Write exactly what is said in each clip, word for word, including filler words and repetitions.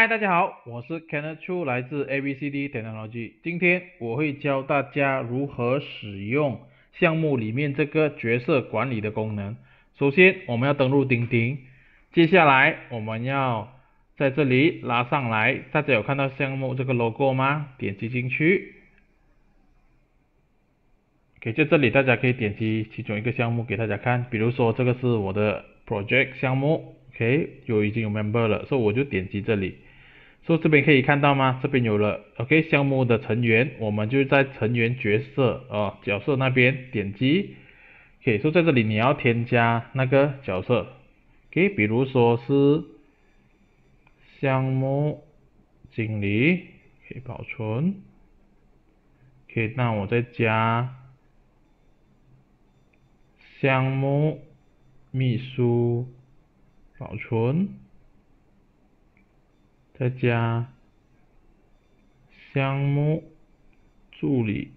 嗨，大家好，我是 Kenneth Chu，来自 A B C D Technology。今天我会教大家如何使用项目里面这个角色管理的功能。首先，我们要登录钉钉，接下来我们要在这里拉上来，大家有看到项目这个 logo 吗？点击进去。OK，在这里大家可以点击其中一个项目给大家看，比如说这个是我的 project 项目 ，OK， 有已经有 member 了，所以我就点击这里。所以这边可以看到吗？这边有了 OK 项目的成员，我们就在成员角色啊角色那边点击。OK，所以在这里你要添加那个角色 ，OK， 比如说是项目经理，可以保存。OK，那我再加项目秘书，保存，再加项目助理，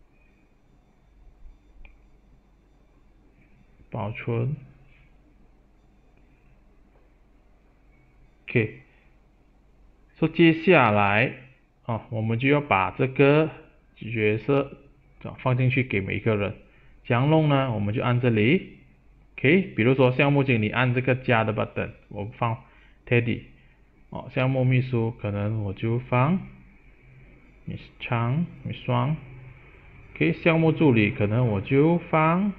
保存。OK， 所以接下来啊，我们就要把这个角色放进去给每一个人。怎样弄呢？我们就按这里 ，OK， 比如说项目经理按这个加的 button， 我放 Teddy， 哦，项目秘书可能我就放 Miss Chang、Miss Wang，OK， 项目助理可能我就放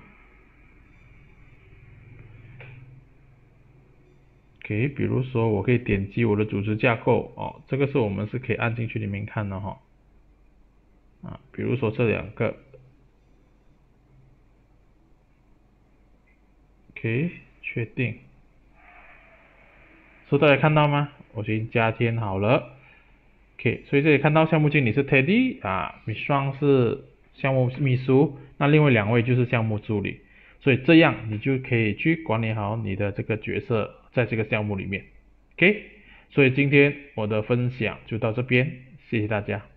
OK， 比如说我可以点击我的组织架构，哦，这个是我们是可以按进去里面看的哈，啊，比如说这两个。OK， 确定。所以大家看到吗？我已经加添好了。OK， 所以这里看到项目经理是 Teddy 啊 ，Miss Wang 是项目秘书，那另外两位就是项目助理。所以这样你就可以去管理好你的这个角色在这个项目里面。OK， 所以今天我的分享就到这边，谢谢大家。